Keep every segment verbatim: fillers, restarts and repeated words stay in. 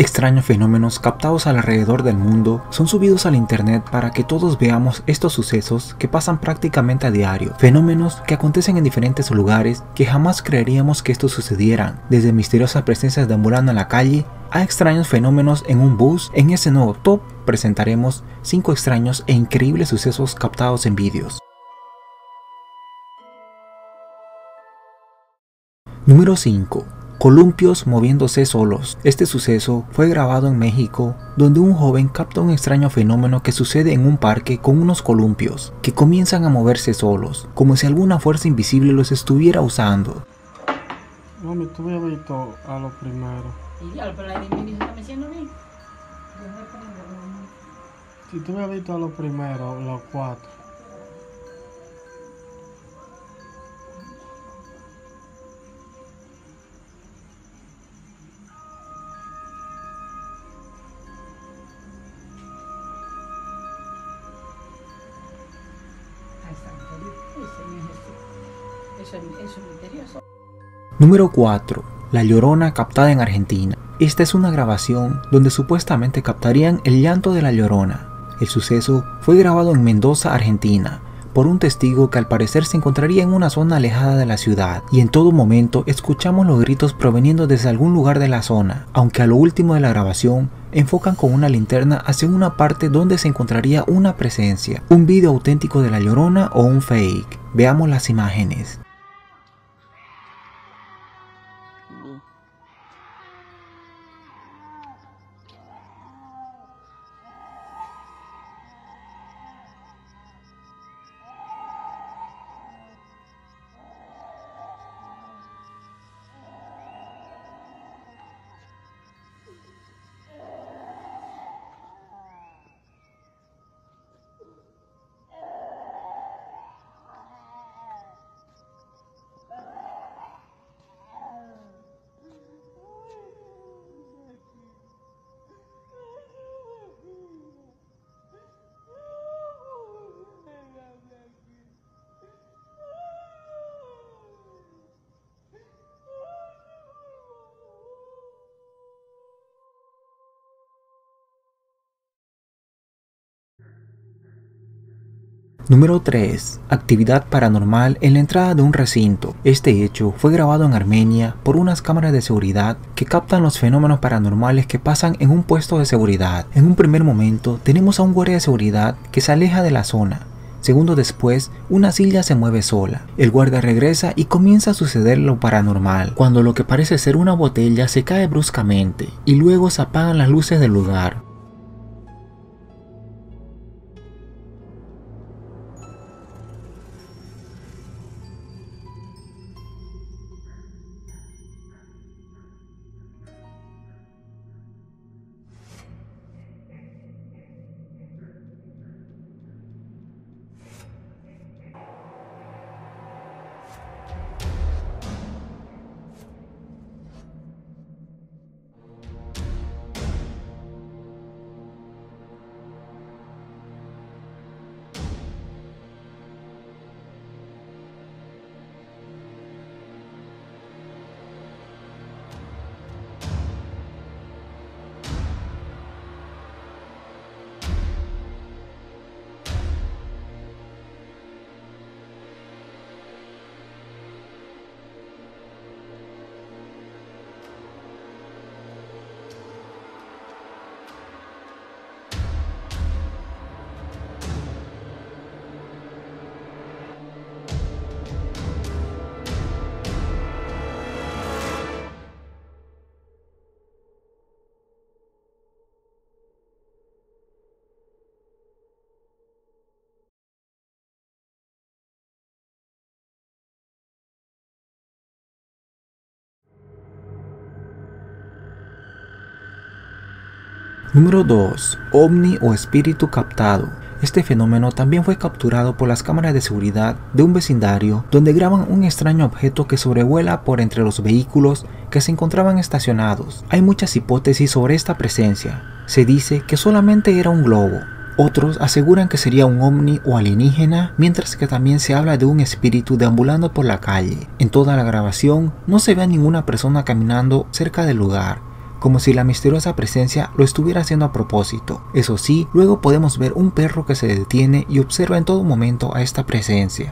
extraños fenómenos captados alrededor del mundo son subidos al internet para que todos veamos estos sucesos que pasan prácticamente a diario, fenómenos que acontecen en diferentes lugares que jamás creeríamos que estos sucedieran, desde misteriosas presencias deambulando en la calle a extraños fenómenos en un bus. En este nuevo top presentaremos cinco extraños e increíbles sucesos captados en vídeos. Número cinco. Columpios moviéndose solos. Este suceso fue grabado en México, donde un joven capta un extraño fenómeno que sucede en un parque con unos columpios que comienzan a moverse solos, como si alguna fuerza invisible los estuviera usando. Mami, tú me has visto a lo primero. Y ya, pero la de mi está meciendo bien. Si tú me has visto a lo primero, los cuatro. Eso es, eso es misterioso. Número cuatro. La Llorona captada en Argentina. Esta es una grabación donde supuestamente captarían el llanto de la Llorona. El suceso fue grabado en Mendoza, Argentina, por un testigo que al parecer se encontraría en una zona alejada de la ciudad, y en todo momento escuchamos los gritos proveniendo desde algún lugar de la zona, aunque a lo último de la grabación enfocan con una linterna hacia una parte donde se encontraría una presencia. ¿Un video auténtico de la Llorona o un fake? Veamos las imágenes. Número tres. Actividad paranormal en la entrada de un recinto. Este hecho fue grabado en Armenia por unas cámaras de seguridad que captan los fenómenos paranormales que pasan en un puesto de seguridad. En un primer momento tenemos a un guardia de seguridad que se aleja de la zona. Segundos después, una silla se mueve sola. El guardia regresa y comienza a suceder lo paranormal, cuando lo que parece ser una botella se cae bruscamente y luego se apagan las luces del lugar. Número dos. OVNI o espíritu captado. Este fenómeno también fue capturado por las cámaras de seguridad de un vecindario donde graban un extraño objeto que sobrevuela por entre los vehículos que se encontraban estacionados. Hay muchas hipótesis sobre esta presencia. Se dice que solamente era un globo. Otros aseguran que sería un ovni o alienígena, mientras que también se habla de un espíritu deambulando por la calle. En toda la grabación no se ve a ninguna persona caminando cerca del lugar, como si la misteriosa presencia lo estuviera haciendo a propósito. Eso sí, luego podemos ver un perro que se detiene y observa en todo momento a esta presencia.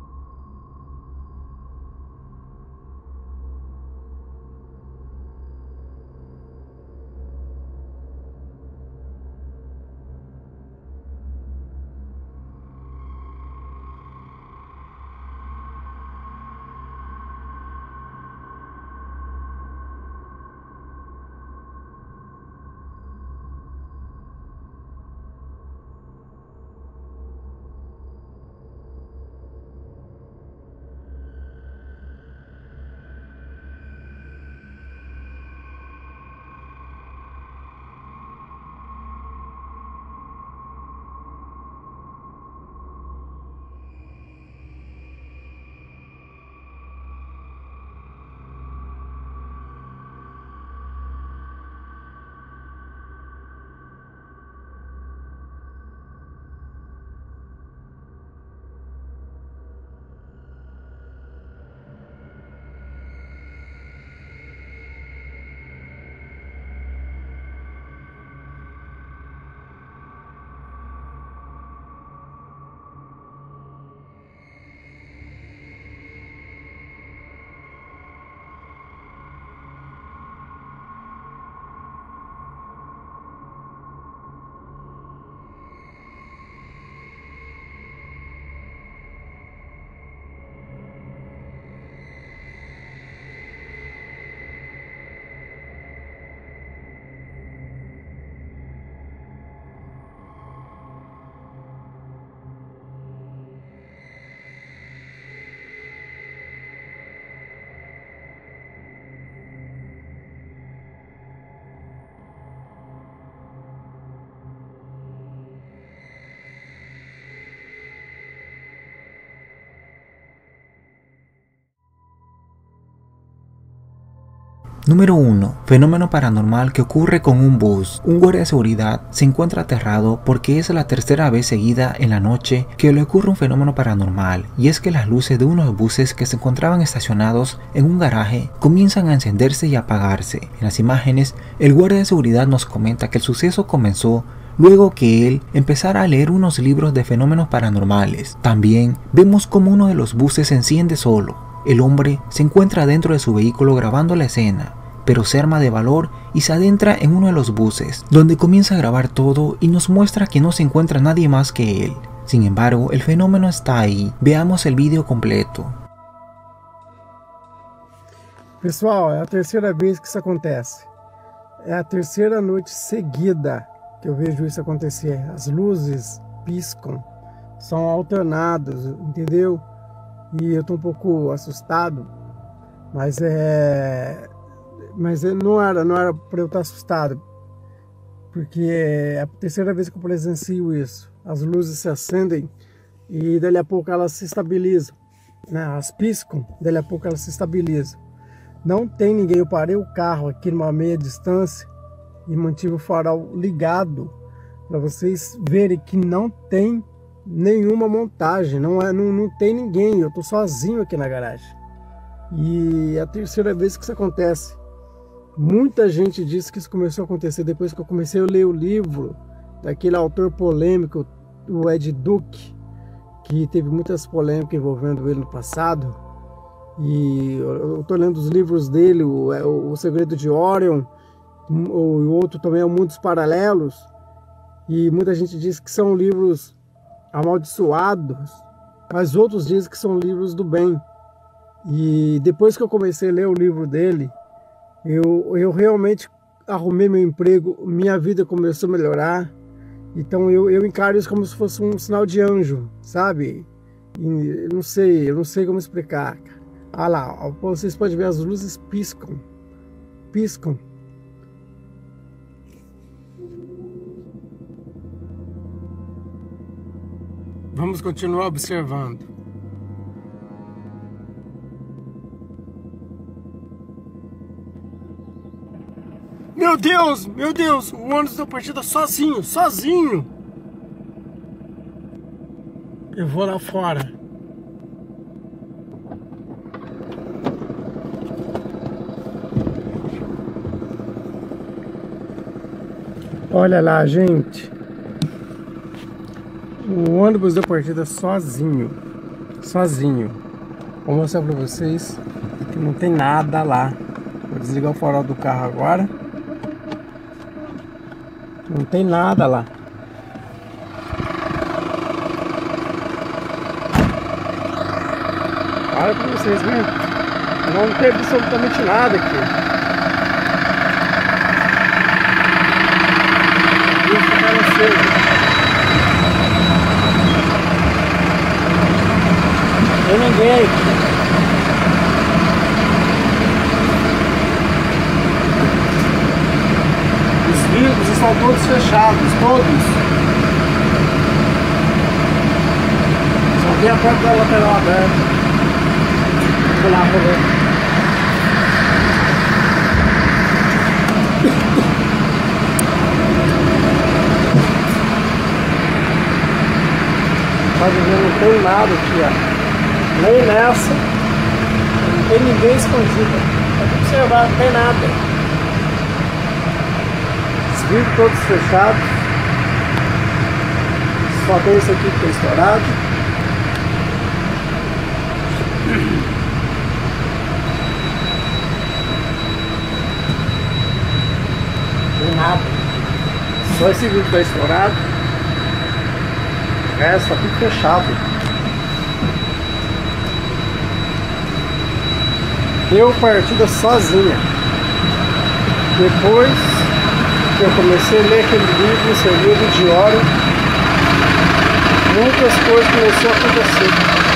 Número uno. Fenómeno paranormal que ocurre con un bus. Un guardia de seguridad se encuentra aterrado porque es la tercera vez seguida en la noche que le ocurre un fenómeno paranormal, y es que las luces de unos buses que se encontraban estacionados en un garaje comienzan a encenderse y apagarse. En las imágenes, el guardia de seguridad nos comenta que el suceso comenzó luego que él empezara a leer unos libros de fenómenos paranormales. También vemos como uno de los buses se enciende solo. El hombre se encuentra dentro de su vehículo grabando la escena, pero se arma de valor y se adentra en uno de los buses, donde comienza a grabar todo y nos muestra que no se encuentra nadie más que él. Sin embargo, el fenómeno está ahí. Veamos el vídeo completo. Pessoal, é a terceira vez que isso acontece. É a terceira noite seguida que eu vejo isso acontecer. As luzes piscam, são alternadas, entendeu? E eu tô um pouco assustado, mas é, mas não era, não era para eu estar assustado, porque é a terceira vez que eu presencio isso. As luzes se acendem e dali a pouco elas se estabilizam, né? Elas piscam, dali a pouco elas se estabilizam. Não tem ninguém, eu parei o carro aqui numa meia distância e mantive o farol ligado para vocês verem que não tem nenhuma montagem, não, é, não, não tem ninguém, eu tô sozinho aqui na garagem. E é a terceira vez que isso acontece. Muita gente disse que isso começou a acontecer depois que eu comecei a ler o livro daquele autor polêmico, o Ed Duke, que teve muitas polêmicas envolvendo ele no passado. E eu tô lendo os livros dele, o, o Segredo de Orion, o outro também é o Mundos Paralelos, e muita gente diz que são livros amaldiçoados, mas outros dizem que são livros do bem. E depois que eu comecei a ler o livro dele, eu, eu realmente arrumei meu emprego, minha vida começou a melhorar. Então eu, eu encaro isso como se fosse um sinal de anjo, sabe? E eu não sei, eu não sei como explicar. Ah lá, vocês podem ver, as luzes piscam, piscam. Vamos continuar observando. Meu Deus, meu Deus, o ônibus da partida sozinho, sozinho. Eu vou lá fora. Olha lá, gente. O ônibus da partida sozinho. Sozinho. Vou mostrar pra vocês que não tem nada lá. Vou desligar o farol do carro agora. Não tem nada lá. Olha pra vocês verem. Não tem absolutamente nada aqui. Isso tá no cedo. Tem ninguém aqui. Os vidros estão todos fechados, todos. Só tem a porta da lateral aberta. Vou lá pra ver. Tá vendo? Não tem nada aqui, ó. Nem nessa. Não tem ninguém escondido. Pode observar, não tem nada. Os vidros todos fechados. Só tem esse aqui que tá estourado. Não tem nada. Só esse vidro tá estourado. O resto tá tudo fechado. Deu partida sozinha. Depois que eu comecei a ler aquele livro, esse livro de hora, muitas coisas começaram a acontecer.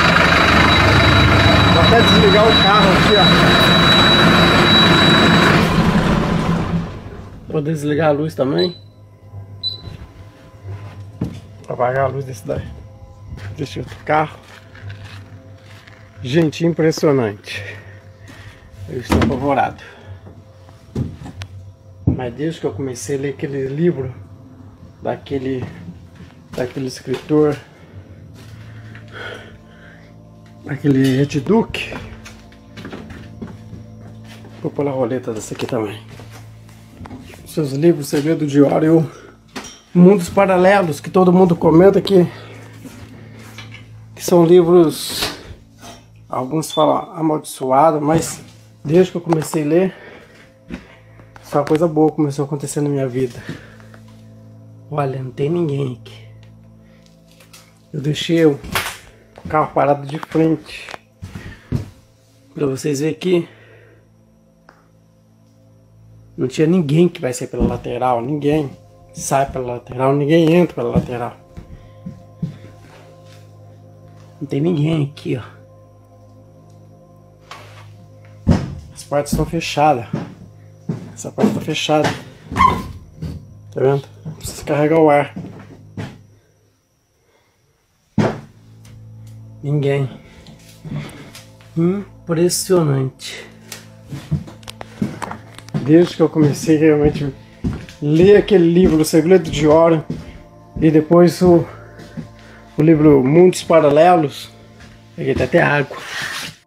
Vou até desligar o carro aqui, ó. Vou desligar a luz também. Vou apagar a luz desse daí. Desse outro carro. Gente, impressionante. Eu estou apavorado. Mas desde que eu comecei a ler aquele livro daquele daquele escritor, aquele Ed Duke, vou pôr a roleta dessa aqui também. Seus livros, Segredo de Orwell, Mundos Paralelos, que todo mundo comenta que, que são livros, alguns falam amaldiçoados, mas desde que eu comecei a ler, só coisa boa começou a acontecer na minha vida. Olha, não tem ninguém aqui. Eu deixei o carro parado de frente pra vocês verem que não tinha ninguém que vai sair pela lateral. Ninguém sai pela lateral, ninguém entra pela lateral. Não tem ninguém aqui, ó. As portas estão fechadas. Essa porta está fechada. Tá vendo? Precisa carregar o ar. Ninguém. Impressionante. Desde que eu comecei realmente a ler aquele livro, O Segredo de Orwell, e depois o, o livro Mundos Paralelos, peguei até água.